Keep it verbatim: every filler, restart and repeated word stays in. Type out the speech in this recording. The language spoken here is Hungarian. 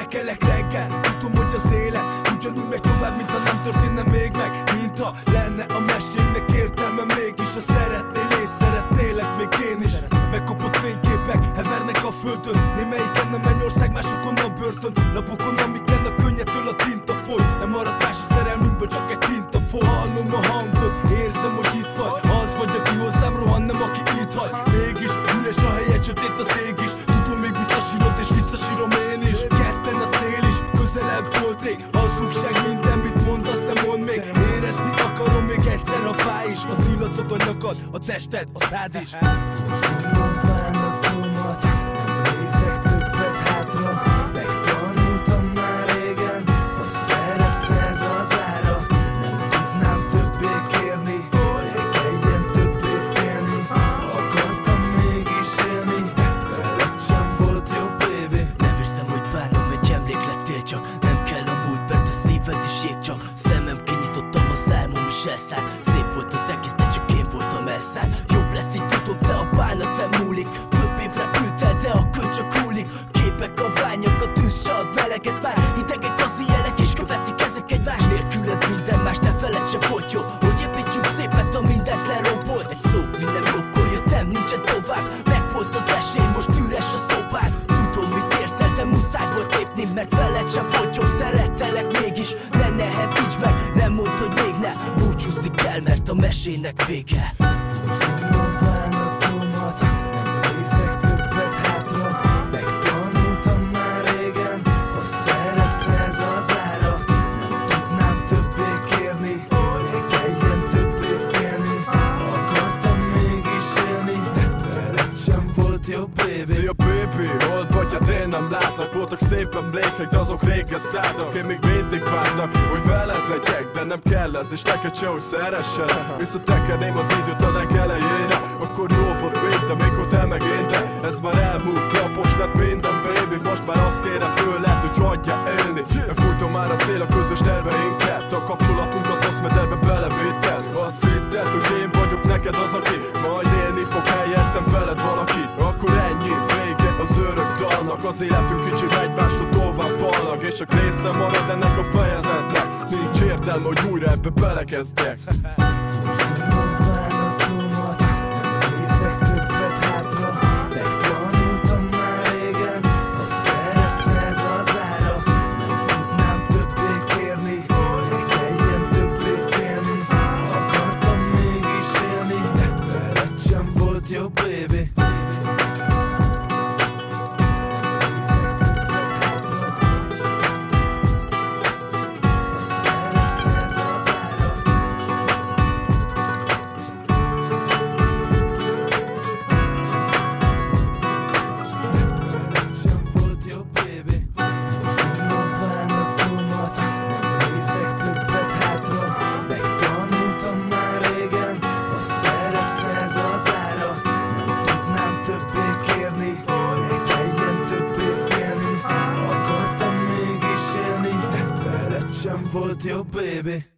kelek reggel, tudom, hogy az élet ugyanúgy megy tovább, mint ha nem történne még meg. Mint ha lenne a mesének értelme mégis. Ha szeretnél és szeretnélek még én is. Megkopott fényképek hevernek a földön, némelyiken a mennyország, másokon a börtön. Lapokon, amiken a könnyedtől a tinta foly. Nem marad más a szerelmünkből, csak egy tinta foly. Hallom a hangod, érzem, hogy itt vagy. Az vagy, aki hozzám rohan, nem aki itt hagy. Mégis üres a helye, sötét az ég is. Tudom, még visszasírod és visszasírom én is. Ketten a cél is, közelebb volt rég. Hazugság minden, mit mondasz, de mondd még. Érezni akarom még egyszer, ha fáj is. Az illatod, a nyakad, a tested, a szád is. Szomban bánatomat, nem nézek többet hátra. Megtanultam már régen, ha szeretsz ez az ára. Nem tudnám többé kérni, ne kelljen többé félni. Akartam mégis élni, veled sem volt jobb, baby. Nem hiszem, hogy bánom, egy emléklettél csak. Nem kell a múlt, mert a szíved is ég csak. Szemem kinyitottam, az álmom is elszállt. Szép volt az egész, de csak én voltam elszállt. Jobb lesz így, tudom, te a bánat nem múlik. Több év repültel, de a köd csak húlik. Képek, a ványak, a tűz se ad meleget már. Idegek az jelek és követik ezek egymást. Nélküled minden más, te feled se volt jó. Hogy építsük szépet, a mindent lerombolt. Egy szó, minden jókor jött, nem nincsen tovább. Meg volt az esély, most üres a szobád. Tudom, mit érzel, de muszáj volt lépni, mert veled sem volt jó. Szerettelek mégis, ne nehezíts meg. Nem mondd, hogy még ne, búcsúzni kell, mert a mesének vége. Szomban bánatomat, nem nézek többet hátra. Megtanultam már régen, ha szeretsz ez az ára. Nem tudnám többé kérni, ne kelljen többé félni. Akartam mégis élni, de veled sem volt jobb, baby. Szia baby, hol vagy? Hát én nem látlak. Voltak szép emlékek, de azok régen szálltak. Én még mindig várlak, hogy veled legyek, de nem kell ez, és neked se, hogy szeresselek. Visszatekerném az időt a legelejére, akkor jó volt minden, mikor te meg én, de ez már elmúlt, lapos lett minden, baby. Most már azt kérem tőled, hogy hagyja élni. Fújtom már a szél a közös terveinket, a kapcsolatunkat rossz mederbe belevétel. Azt hitted, hogy én vagyok neked az, aki majd élni fog helyettem veled valaki. Akkor ennyi, vége az örök dalnak. Az életünk kicsit egymástól tovább ballag, és csak része marad ennek a fejezetnek. Nincs értelme, hogy újra ebbe belekezdjek. Szomban bánatomat, nem nézek többet hátra. Megtanultam már régen, ha szeretsz ez az ára. Nem tudnám többé kérni, ne kelljen többé félni. Akartam mégis élni, de veled sem volt jobb, baby. Sem volt jobb, baby.